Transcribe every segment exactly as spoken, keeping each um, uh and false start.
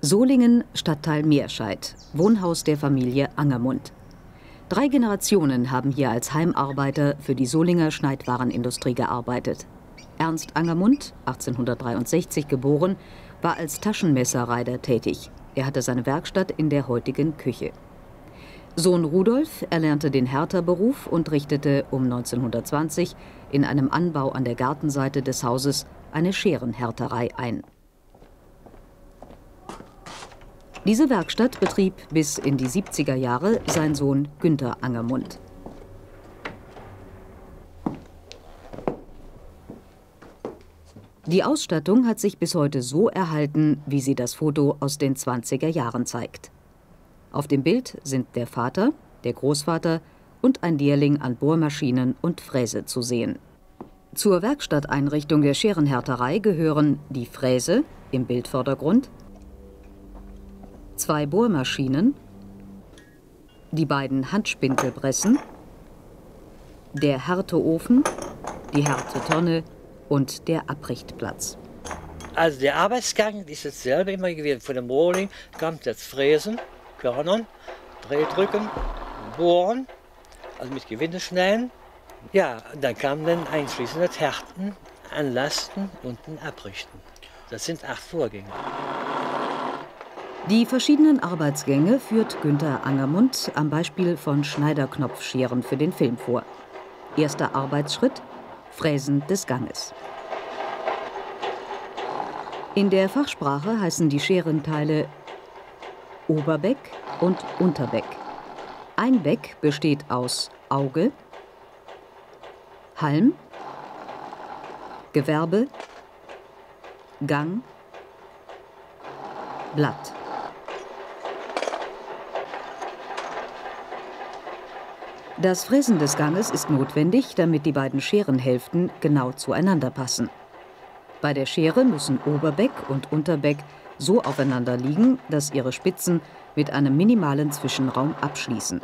Solingen, Stadtteil Meerscheid, Wohnhaus der Familie Angermund. Drei Generationen haben hier als Heimarbeiter für die Solinger Schneidwarenindustrie gearbeitet. Ernst Angermund, achtzehnhundertdreiundsechzig geboren, war als Taschenmesserreiter tätig. Er hatte seine Werkstatt in der heutigen Küche. Sohn Rudolf erlernte den Härterberuf und richtete um neunzehnhundertzwanzig in einem Anbau an der Gartenseite des Hauses eine Scherenhärterei ein. Diese Werkstatt betrieb bis in die siebziger Jahre sein Sohn Günther Angermund. Die Ausstattung hat sich bis heute so erhalten, wie sie das Foto aus den zwanziger Jahren zeigt. Auf dem Bild sind der Vater, der Großvater und ein Lehrling an Bohrmaschinen und Fräse zu sehen. Zur Werkstatteinrichtung der Scherenhärterei gehören die Fräse im Bildvordergrund, zwei Bohrmaschinen, die beiden Handspintelpressen, der Härteofen, die Härtetonne und der Abrichtplatz. Also der Arbeitsgang ist dasselbe immer gewesen. Von dem Rohling kommt das Fräsen, Körnern, Drehdrücken, Bohren, also mit Gewindeschnellen. Ja, dann kam dann einschließend das Härten, Anlasten und ein Abrichten. Das sind acht Vorgänge. Die verschiedenen Arbeitsgänge führt Günther Angermund am Beispiel von Schneiderknopfscheren für den Film vor. Erster Arbeitsschritt: Fräsen des Ganges. In der Fachsprache heißen die Scherenteile Oberbeck und Unterbeck. Ein Beck besteht aus Auge, Halm, Gewerbe, Gang, Blatt. Das Fräsen des Ganges ist notwendig, damit die beiden Scherenhälften genau zueinander passen. Bei der Schere müssen Oberbeck und Unterbeck so aufeinander liegen, dass ihre Spitzen mit einem minimalen Zwischenraum abschließen.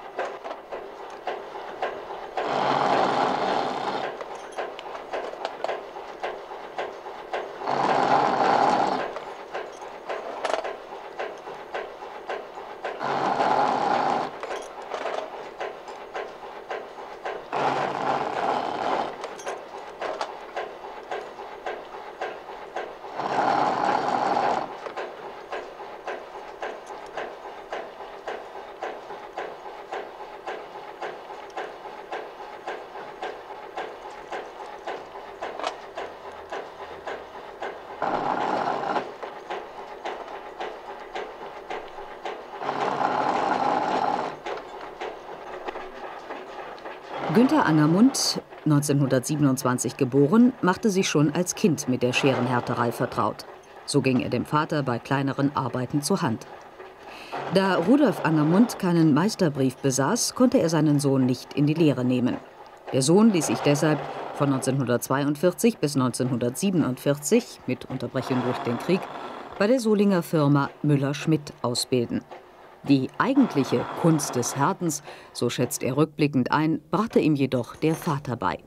Günther Angermund, neunzehnhundertsiebenundzwanzig geboren, machte sich schon als Kind mit der Scherenhärterei vertraut. So ging er dem Vater bei kleineren Arbeiten zur Hand. Da Rudolf Angermund keinen Meisterbrief besaß, konnte er seinen Sohn nicht in die Lehre nehmen. Der Sohn ließ sich deshalb von neunzehnhundertzweiundvierzig bis neunzehnhundertsiebenundvierzig, mit Unterbrechung durch den Krieg, bei der Solinger Firma Müller-Schmidt ausbilden. Die eigentliche Kunst des Härtens, so schätzt er rückblickend ein, brachte ihm jedoch der Vater bei.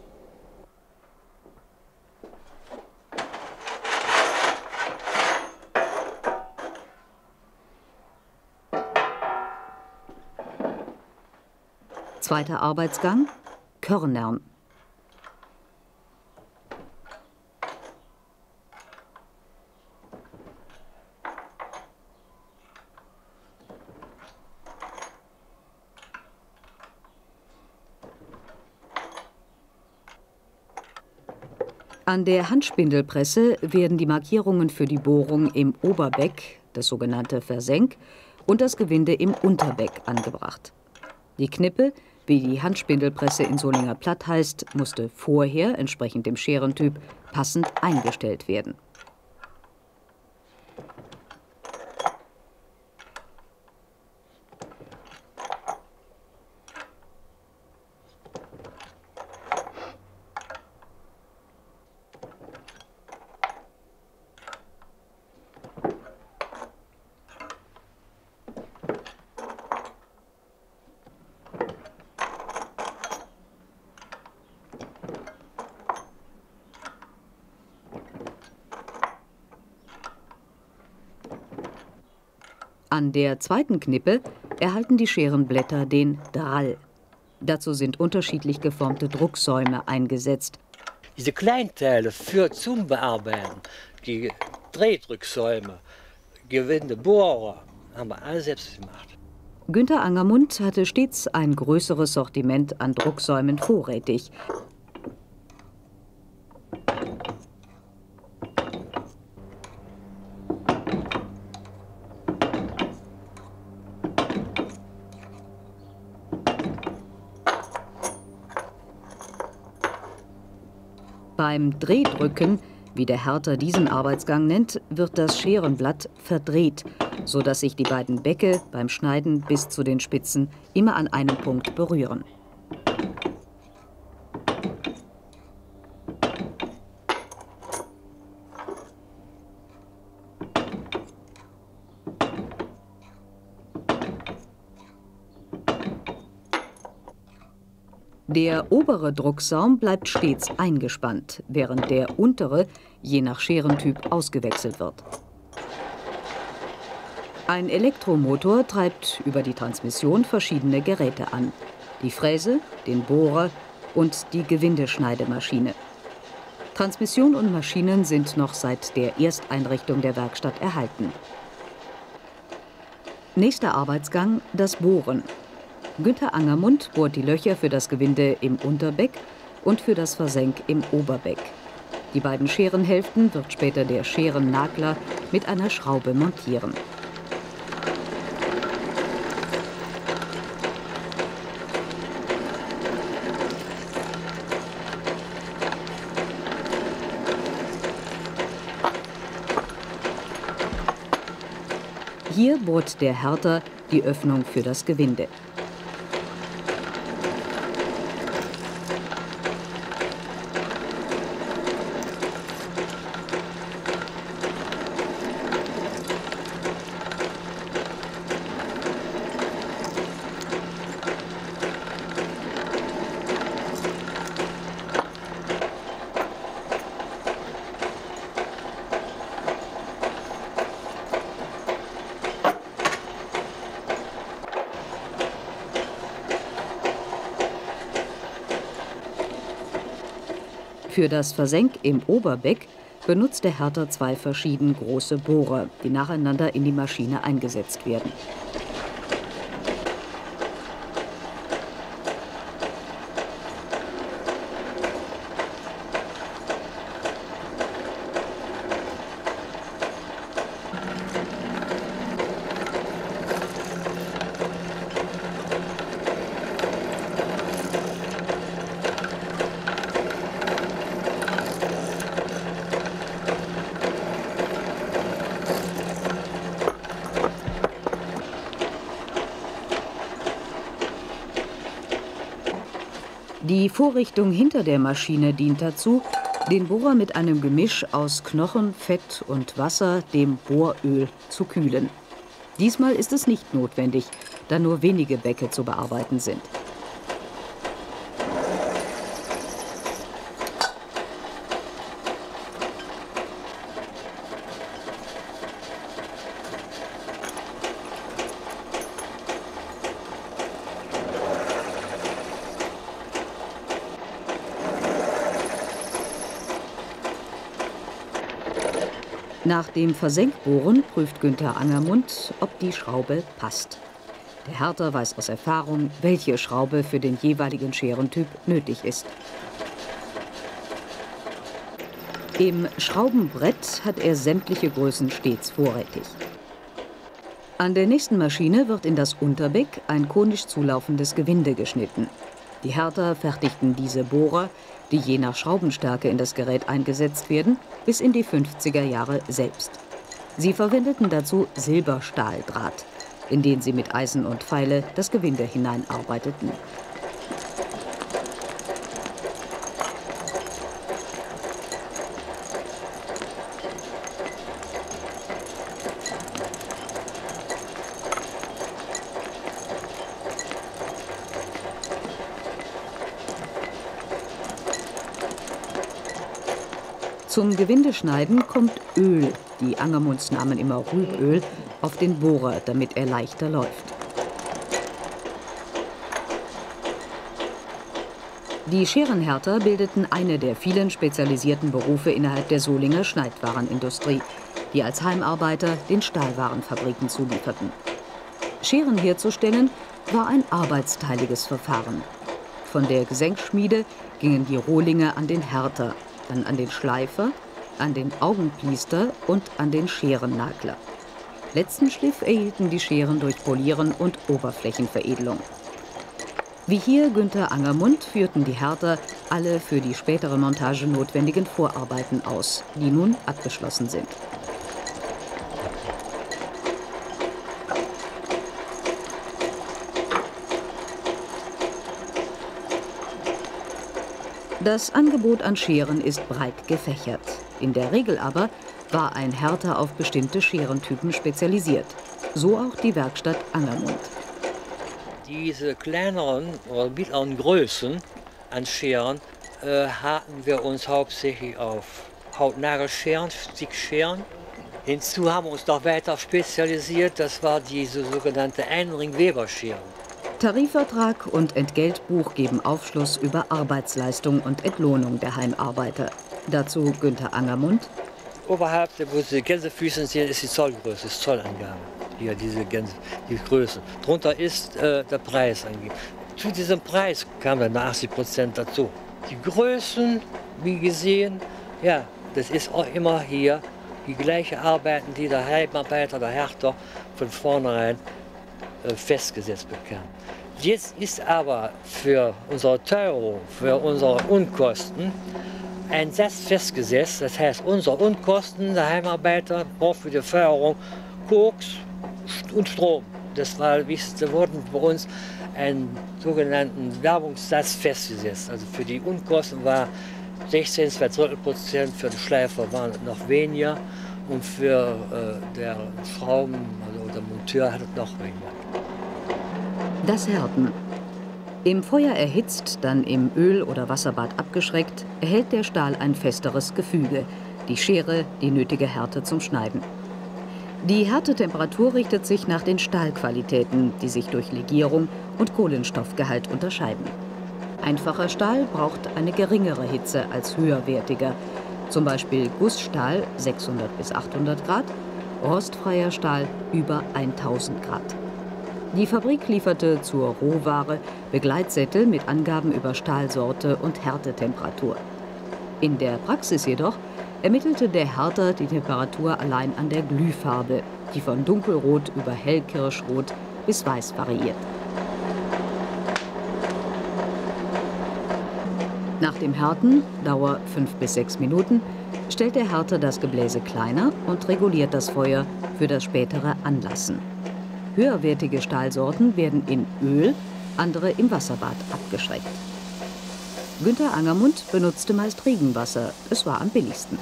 Zweiter Arbeitsgang: Körnern. An der Handspindelpresse werden die Markierungen für die Bohrung im Oberbeck, das sogenannte Versenk, und das Gewinde im Unterbeck angebracht. Die Knippe, wie die Handspindelpresse in Solinger Platt heißt, musste vorher, entsprechend dem Scherentyp, passend eingestellt werden. An der zweiten Knippe erhalten die Scherenblätter den Drall. Dazu sind unterschiedlich geformte Drucksäume eingesetzt. Diese Kleinteile für zum Bearbeiten, die Drehdrücksäume, Gewinde, Bohrer, haben wir alle selbst gemacht. Günter Angermund hatte stets ein größeres Sortiment an Drucksäumen vorrätig. Beim Drehdrücken, wie der Härter diesen Arbeitsgang nennt, wird das Scherenblatt verdreht, sodass sich die beiden Bäcke beim Schneiden bis zu den Spitzen immer an einem Punkt berühren. Der obere Drucksaum bleibt stets eingespannt, während der untere je nach Scherentyp ausgewechselt wird. Ein Elektromotor treibt über die Transmission verschiedene Geräte an: die Fräse, den Bohrer und die Gewindeschneidemaschine. Transmission und Maschinen sind noch seit der Ersteinrichtung der Werkstatt erhalten. Nächster Arbeitsgang: das Bohren. Günter Angermund bohrt die Löcher für das Gewinde im Unterbeck und für das Versenk im Oberbeck. Die beiden Scherenhälften wird später der Scherennagler mit einer Schraube montieren. Hier bohrt der Härter die Öffnung für das Gewinde. Für das Versenk im Oberbeck benutzt der Härter zwei verschieden große Bohrer, die nacheinander in die Maschine eingesetzt werden. Die Vorrichtung hinter der Maschine dient dazu, den Bohrer mit einem Gemisch aus Knochen, Fett und Wasser, dem Bohröl, zu kühlen. Diesmal ist es nicht notwendig, da nur wenige Bäcke zu bearbeiten sind. Nach dem Versenkbohren prüft Günter Angermund, ob die Schraube passt. Der Härter weiß aus Erfahrung, welche Schraube für den jeweiligen Scherentyp nötig ist. Im Schraubenbrett hat er sämtliche Größen stets vorrätig. An der nächsten Maschine wird in das Unterbeck ein konisch zulaufendes Gewinde geschnitten. Die Härter fertigten diese Bohrer, die je nach Schraubenstärke in das Gerät eingesetzt werden, bis in die fünfziger Jahre selbst. Sie verwendeten dazu Silberstahldraht, in den sie mit Eisen und Feile das Gewinde hineinarbeiteten. Zum Gewindeschneiden kommt Öl, die Angermunds nahmen immer Rüböl, auf den Bohrer, damit er leichter läuft. Die Scherenhärter bildeten eine der vielen spezialisierten Berufe innerhalb der Solinger Schneidwarenindustrie, die als Heimarbeiter den Stahlwarenfabriken zulieferten. Scheren herzustellen war ein arbeitsteiliges Verfahren. Von der Gesenkschmiede gingen die Rohlinge an den Härter, dann an den Schleifer, an den Augenpliester und an den Scherennagler. Letzten Schliff erhielten die Scheren durch Polieren und Oberflächenveredelung. Wie hier Günther Angermund führten die Härter alle für die spätere Montage notwendigen Vorarbeiten aus, die nun abgeschlossen sind. Das Angebot an Scheren ist breit gefächert. In der Regel aber war ein Härter auf bestimmte Scherentypen spezialisiert. So auch die Werkstatt Angermund. Diese kleineren oder mittleren Größen an Scheren äh, hatten wir uns hauptsächlich auf Hautnagelscheren, Stickscheren. Hinzu haben wir uns noch weiter spezialisiert, das war diese sogenannte Einring-Weber-Scheren. Tarifvertrag und Entgeltbuch geben Aufschluss über Arbeitsleistung und Entlohnung der Heimarbeiter. Dazu Günther Angermund. Oberhalb, wo die Gänsefüße sind, ist die Zollgröße, ist Zollangabe. Hier diese Gänse, die Größe. Drunter ist äh, der Preis angegeben. Zu diesem Preis kamen dann achtzig Prozent dazu. Die Größen, wie gesehen, ja, das ist auch immer hier die gleichen Arbeiten, die der Heimarbeiter, der Härter von vornherein äh, festgesetzt bekam. Jetzt ist aber für unsere Teuerung, für unsere Unkosten ein Satz festgesetzt. Das heißt, unsere Unkosten der Heimarbeiter braucht für die Förderung Koks und Strom. Das war, wichtigste wurden bei uns einen sogenannten Werbungssatz festgesetzt. Also für die Unkosten war sechzehn, zwei Drittel Prozent, für den Schleifer waren es noch weniger und für äh, der Schrauben, also der Monteur hat es noch weniger. Das Härten. Im Feuer erhitzt, dann im Öl- oder Wasserbad abgeschreckt, erhält der Stahl ein festeres Gefüge, die Schere die nötige Härte zum Schneiden. Die Härtetemperatur richtet sich nach den Stahlqualitäten, die sich durch Legierung und Kohlenstoffgehalt unterscheiden. Einfacher Stahl braucht eine geringere Hitze als höherwertiger, zum Beispiel Gussstahl sechshundert bis achthundert Grad, rostfreier Stahl über tausend Grad. Die Fabrik lieferte zur Rohware Begleitsättel mit Angaben über Stahlsorte und Härtetemperatur. In der Praxis jedoch ermittelte der Härter die Temperatur allein an der Glühfarbe, die von dunkelrot über hellkirschrot bis weiß variiert. Nach dem Härten, Dauer fünf bis sechs Minuten, stellt der Härter das Gebläse kleiner und reguliert das Feuer für das spätere Anlassen. Höherwertige Stahlsorten werden in Öl, andere im Wasserbad abgeschreckt. Günther Angermund benutzte meist Regenwasser, es war am billigsten.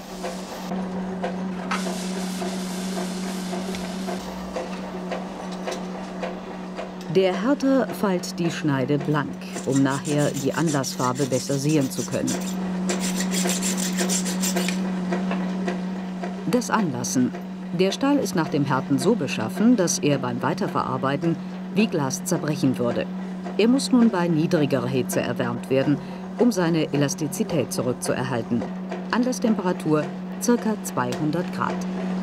Der Härter feilt die Schneide blank, um nachher die Anlassfarbe besser sehen zu können. Das Anlassen. Der Stahl ist nach dem Härten so beschaffen, dass er beim Weiterverarbeiten wie Glas zerbrechen würde. Er muss nun bei niedrigerer Hitze erwärmt werden, um seine Elastizität zurückzuerhalten. Anlasstemperatur ca. zweihundert Grad.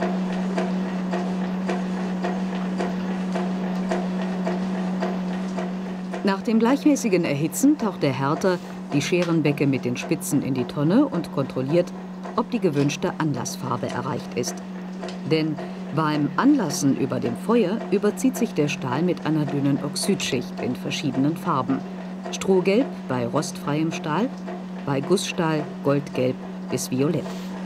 Nach dem gleichmäßigen Erhitzen taucht der Härter die Scherenbecke mit den Spitzen in die Tonne und kontrolliert, ob die gewünschte Anlassfarbe erreicht ist. Denn beim Anlassen über dem Feuer überzieht sich der Stahl mit einer dünnen Oxidschicht in verschiedenen Farben. Strohgelb bei rostfreiem Stahl, bei Gussstahl goldgelb bis violett.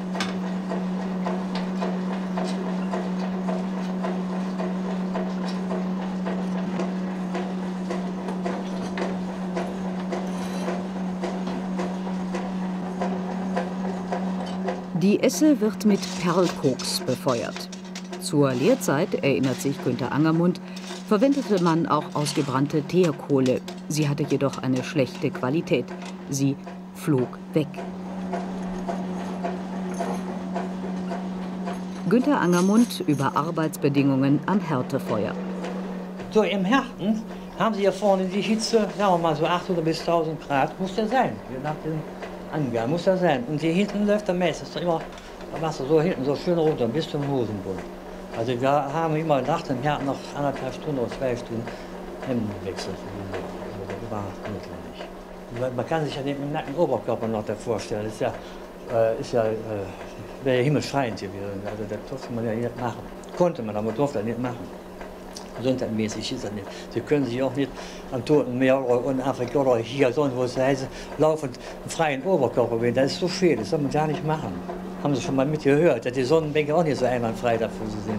Die Esse wird mit Perlkoks befeuert. Zur Lehrzeit, erinnert sich Günther Angermund, verwendete man auch ausgebrannte Teerkohle. Sie hatte jedoch eine schlechte Qualität. Sie flog weg. Günter Angermund über Arbeitsbedingungen am Härtefeuer. So im Härten haben Sie hier vorne die Hitze, sagen wir mal so achthundert bis tausend Grad, muss der sein, je nach dem Angaben muss der sein. Und hier hinten läuft der meistens immer das Wasser so hinten so schön runter bis zum Hosenbund. Also wir haben immer nach dem Härten noch anderthalb Stunden oder zwei Stunden Hemdenwechsel. Also das war notwendig. Man kann sich ja den nackten Oberkörper noch da vorstellen. Das ist ja, äh, ist ja, äh, wäre ja himmelschreiend gewesen. Also das durfte man ja nicht machen. Konnte man, aber durfte das nicht machen. Gesundheitsmäßig ist das nicht. Sie können sich auch nicht am Toten Meer oder in Afrika oder hier sonst wo es heißt, laufend einen freien Oberkörper wählen. Das ist so schön, das soll man gar nicht machen. Haben Sie schon mal mitgehört, dass die Sonnenbänke auch nicht so einwandfrei dafür sind.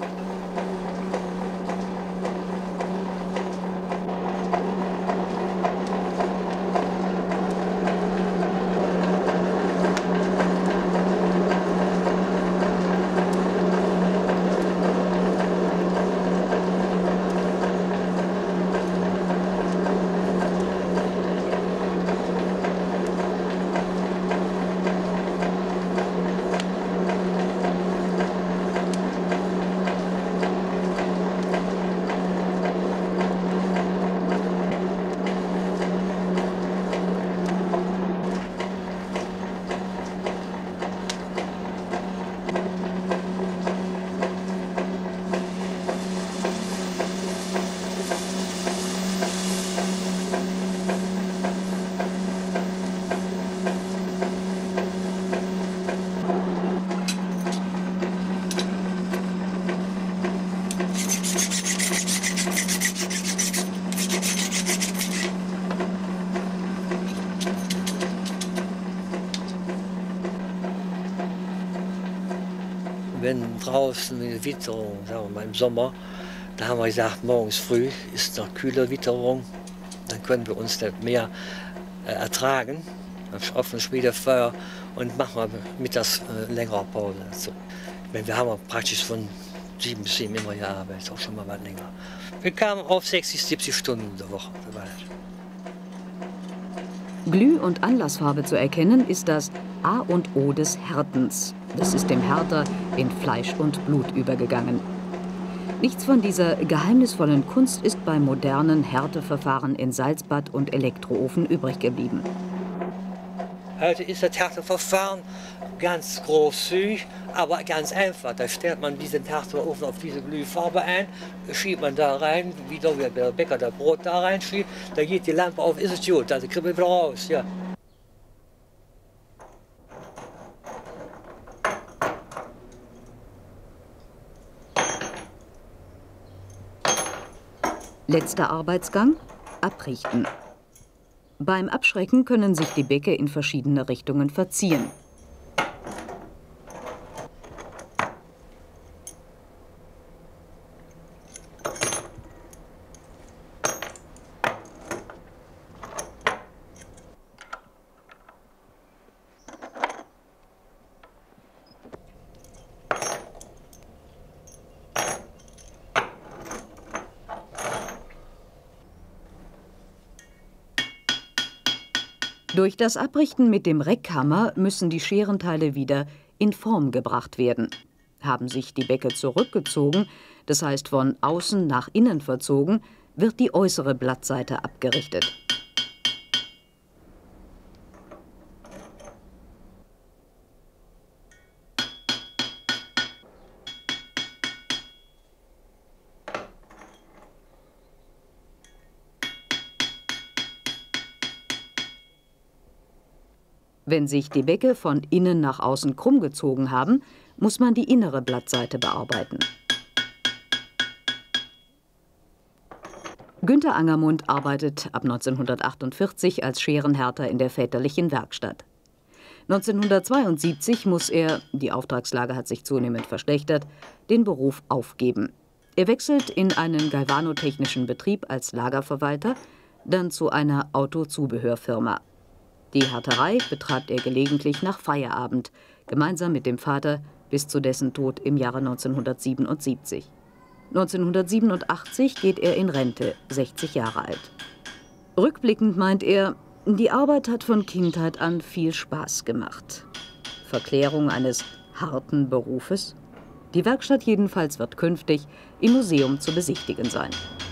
Wenn draußen eine Witterung, sagen wir mal im Sommer, da haben wir gesagt, morgens früh ist noch kühle Witterung, dann können wir uns nicht mehr äh, ertragen, auf offenes Schmiedefeuer und machen wir mittags äh, längere Pause. Also, wir haben praktisch von sieben bis sieben immer gearbeitet, auch schon mal was länger. Wir kamen auf sechzig, siebzig Stunden in der Woche. Glüh- und Anlassfarbe zu erkennen ist das A und O des Härtens. Das ist dem Härter in Fleisch und Blut übergegangen. Nichts von dieser geheimnisvollen Kunst ist beim modernen Härteverfahren in Salzbad und Elektroofen übrig geblieben. Heute ist das Härteverfahren ganz großzügig, aber ganz einfach. Da stellt man diesen Härteofen auf diese Glühfarbe ein, schiebt man da rein, wie der Bäcker das Brot da reinschiebt, da geht die Lampe auf, ist es gut, also kribbelt wieder raus. Ja. Letzter Arbeitsgang: Abrichten. Beim Abschrecken können sich die Bäcke in verschiedene Richtungen verziehen. Durch das Abrichten mit dem Reckhammer müssen die Scherenteile wieder in Form gebracht werden. Haben sich die Bäcke zurückgezogen, das heißt von außen nach innen verzogen, wird die äußere Blattseite abgerichtet. Wenn sich die Bäcke von innen nach außen krumm gezogen haben, muss man die innere Blattseite bearbeiten. Günter Angermund arbeitet ab neunzehnhundertachtundvierzig als Scherenhärter in der väterlichen Werkstatt. neunzehnhundertzweiundsiebzig muss er, die Auftragslage hat sich zunehmend verschlechtert, den Beruf aufgeben. Er wechselt in einen galvanotechnischen Betrieb als Lagerverwalter, dann zu einer Autozubehörfirma. Die Härterei betreibt er gelegentlich nach Feierabend, gemeinsam mit dem Vater bis zu dessen Tod im Jahre neunzehnhundertsiebenundsiebzig. neunzehnhundertsiebenundachtzig geht er in Rente, sechzig Jahre alt. Rückblickend meint er, die Arbeit hat von Kindheit an viel Spaß gemacht. Verklärung eines harten Berufes? Die Werkstatt jedenfalls wird künftig im Museum zu besichtigen sein.